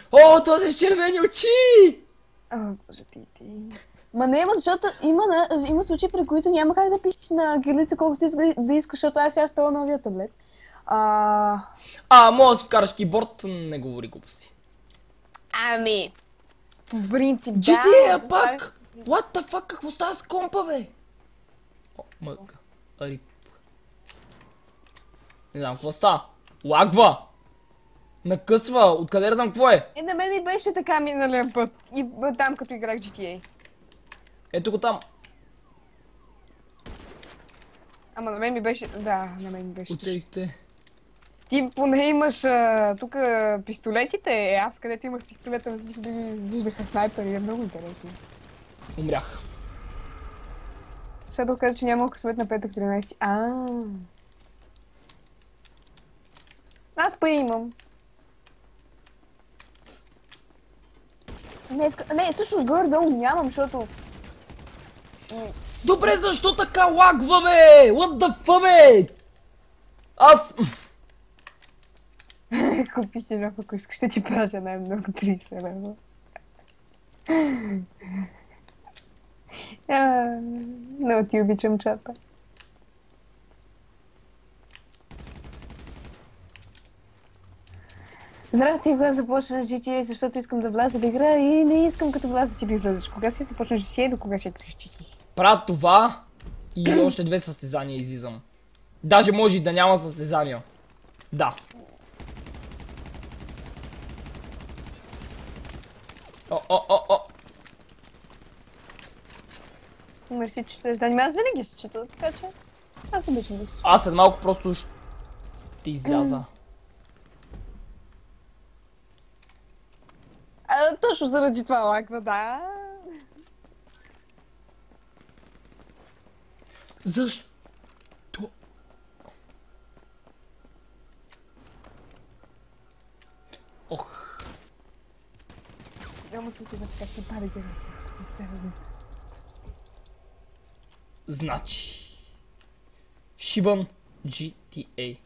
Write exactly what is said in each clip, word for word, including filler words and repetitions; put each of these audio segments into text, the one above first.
О, този с червени очи! А, боже ти ти. Ма не, ма защото има, на- има случаи, при които няма как да пишеш на кирилица колкото иска, да искаш, защото аз сега с този новия таблет. А... А, може да си вкараш киборд, не говори глупости. Ами, по принцип, да. джи ти ей да пак! правиш- What the fuck, какво става с компа, бе? О, мъка. Арип. Не знам какво става. Лагва! Накъсва, откъде да знам какво е? Е, на мен ми беше така миналия път. И б, там като играх джи ти ей. Ето го там. Ама на мен ми беше... Да, на мен ми беше... Оцелихте. Ти поне имаш тук пистолетите, е, аз където имах пистолета, всички други виждаха снайпери, е много интересно. Умрях. Защото каза, че няма късмет на петък тринайсети. А. Аз па имам. Не, иска... не, всъщност горе-долу нямам, защото... Добре, защо така лагва, бе? What the fuck, бе? Аз... Купи си нов, ако искаш да ти плаща най-много трийсет лева. Много ти обичам чата. Здрасти, кога започна джи ти ей, защото искам да вляза да игра и не искам като вляза ти да излезеш. Кога си започнеш джи ти ей и до кога ще играш джи ти ей? Правя това и още две състезания излизам. Даже може и да няма състезания. Да. О, о, о, о. Мерси, че ще да. Аз винаги се чета, така че аз обичам да се чета. Аз след малко просто ще изляза. А, точно заради това лаква, да. Защо? Ох. Няма тук да как ти пари да Значи. Шибан джи ти ей.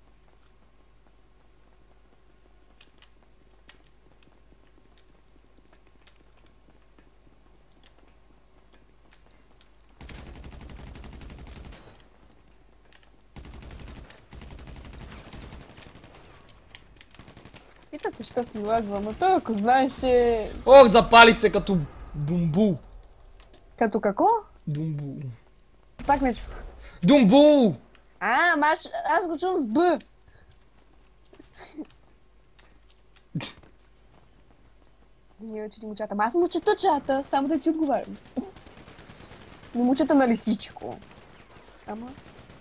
Питате, що ти лагва, ама той ако знаеше... Ох, запалих се като бумбул. Като какво? Бумбул. Пак не чух. Думбул! А, ама аз, аз го чувам с Б. Ние вече ни му чата. Ама аз му чета чата, само да ти отговарям. Не му чета на лисичко. Ама...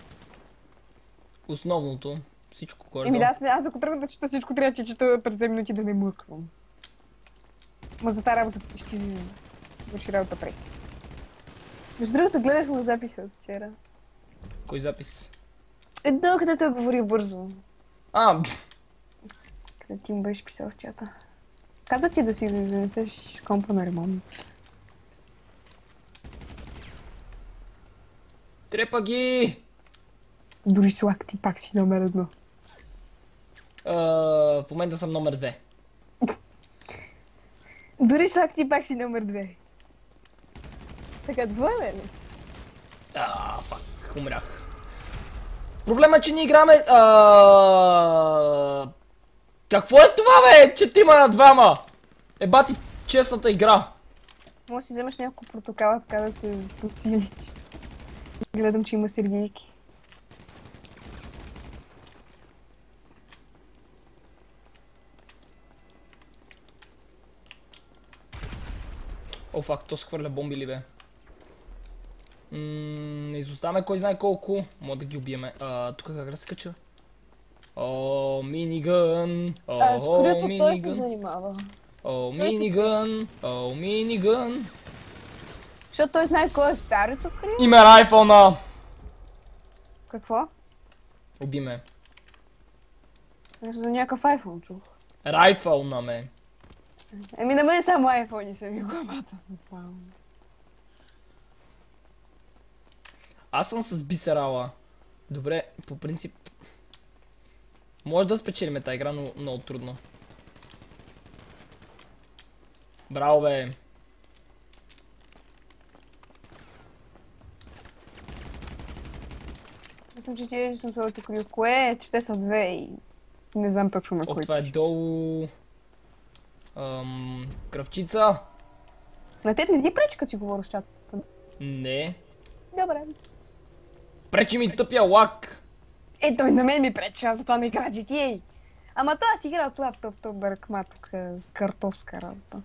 Основното. Всичко горе. Еми да, аз, аз ако тръгна да чета всичко, трябва да чета през две минути да не млъквам. Ма за тази работа ще си върши работа през. Между другото, гледахме записа от вчера. Кой запис? Едно, където той говори бързо. А, Къде ти му беше писал в чата. Каза ти да си да занесеш компа на ремонт. трепа ги! Дори слак ти пак си номер едно. А, в момента съм номер две. Дори слак ти пак си номер две. Така, двоен ли? А, пак, умрях. Проблема е, че ние играме... А... Какво е това, бе? Четирима на двама! Еба ти честната игра. Може да си вземеш няколко протокала, така да се подсилиш. Гледам, че има сергийки. О, фак, то схвърля бомби ли, бе? Ммм, не изоставаме кой знае колко. Мога да ги убиеме. А, тук как да се кача? О, минигън. А, с О, корито той се минигън. занимава. О, минигън. О, минигън. Защото той знае кой е в старото крило. Има райфълна. Какво? Уби ме. За някакъв айфон чух. Райфълна ме. Еми на мен само айфони са ми главата. Аз съм с бисерала. Добре, по принцип... Може да спечелим тази игра, но много трудно. Браво, бе. Аз съм че ти съм това тук. Кое е, че те са две и не знам точно на О, кой. това е пишеш. долу... Ам... Кръвчица? На теб не ти пречи, като си говориш с чата. Не. Добре. Пречи ми тъпия лак. Е, той на мен ми пречи, аз затова не игра джи ти ей. Ама той аз играл от лаптоп, то бъркма тук, картовска работа.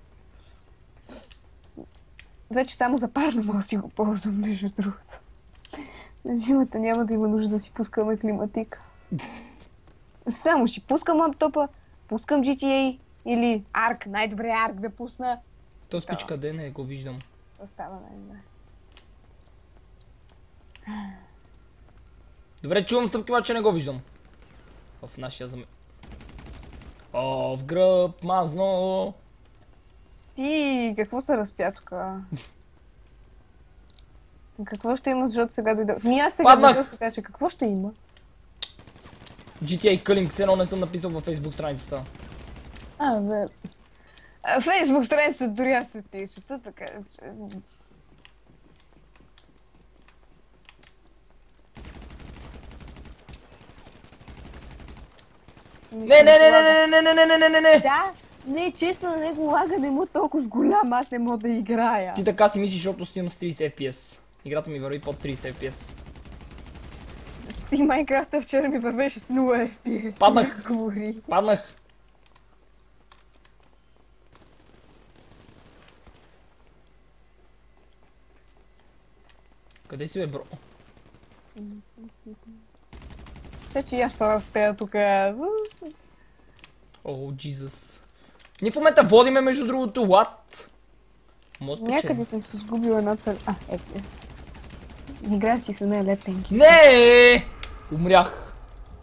Вече само за парно мога да си го ползвам, между другото. На зимата няма да има нужда да си пускаме климатика. Само ще пускам лаптопа, пускам джи ти ей или Арк, най-добре Арк да пусна. То спич къде, не го виждам. Остава най-добре. Добре, чувам стъпки, обаче не го виждам. В нашия зам... О, в гръб, мазно. Ти, какво се разпя тук? Какво ще има, защото сега дойдох? Ми аз сега Паднах! дойдох, така че какво ще има? джи ти ей Culling, все едно не съм написал във Facebook страницата. А, бе. А, Фейсбук страница дори аз се тишата, така че... Не, не, не, не, не, не, не, не, не, не, не. Да, не, честно на него лага не му толкова голям, аз не мога да играя. Ти така си мислиш, защото стоим с трийсет еф пи ес. Играта ми върви под трийсет еф пи ес. Ти Майнкрафта вчера ми вървеше с нула еф пи ес. Паднах. Говори. Паднах. Къде си, бе, бро? Ще, че и аз ще разпея тук. О, Джизус. Ние в момента водиме, между другото, лад. Може да Някъде съм се сгубила една тър... А, ето. Игра си с нея лепенки. Не! Умрях.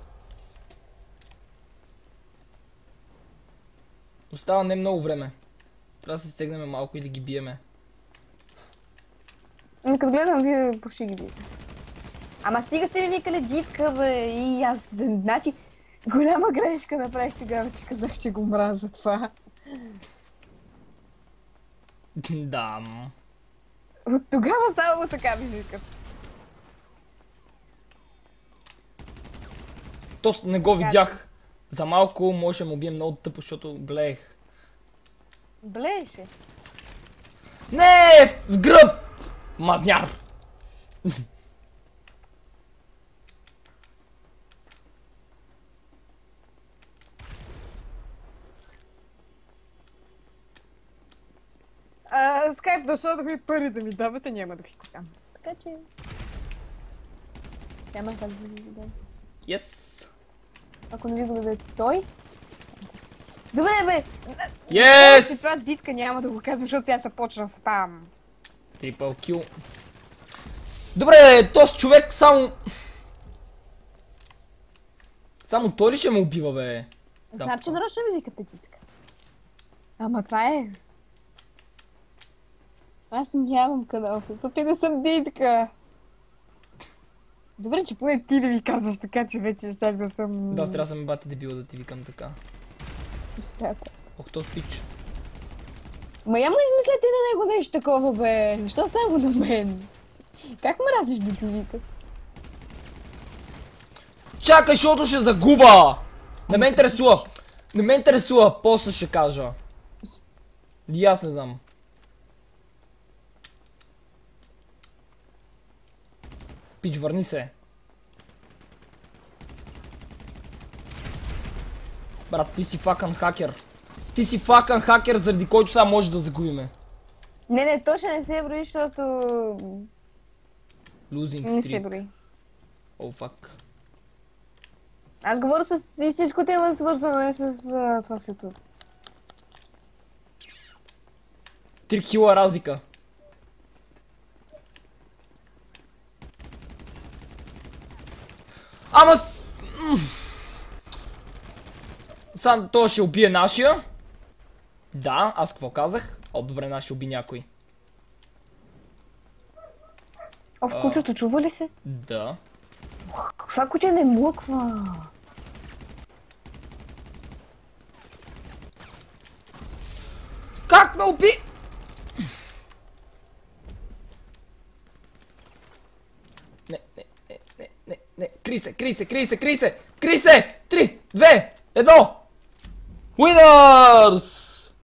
Остава не много време. Трябва да се стегнем малко и да ги биеме. Ами като гледам, вие почти ги биете. Ама стига сте ми викали дитка, бе, и аз, значи, голяма грешка направих тогава, че казах, че го мразя това. Да. От тогава само така ми викат. То не го видях. За малко може да му убием много тъпо, защото блеех. Блееше. Не! В гръб! Мазняр! А, скайп дошъл да ми пари да ми давате, няма да ви го дам. Така че... Няма как да ви го дам. Yes! Ако не ви го даде той... Добре, бе! Yes! Си това дитка няма да го казвам, защото сега се почна спам. Трипъл кил. Добре, този човек само... Само той ли ще ме убива, бе? Знам, че нарочно ми викате дитка. Ама това е... Аз нямам канал, тъпи да съм дитка. Добре, че поне ти да ми казваш така, че вече щях да съм... Да, аз трябва да съм бати дебила да ти викам така. Ох, то спич. Ма я му измислете на него нещо такова, бе. Защо само на мен? Как мразиш да ти викат? Чакай, защото ще загуба! Не ме интересува! Не ме интересува, после ще кажа. И аз не знам. Пич, върни се. Брат, ти си факън хакер. Ти си факън хакер, заради който сега може да загубиме. Не, не, то ще не се брои, защото... Losing Не се streak. брои. О, фак. Аз говоря с истинското има свързано и с а, това в YouTube. Три кила разлика. Ама... Сам той ще убие нашия. Да, аз какво казах? О, добре, нашия уби някой. О, в кучето чува ли се? Да. Това куче не млъква. Как ме уби? Не, не, не, не, не, не. Кри се, кри се, кри се, кри се, кри се! Три, две, едно! Уинърс!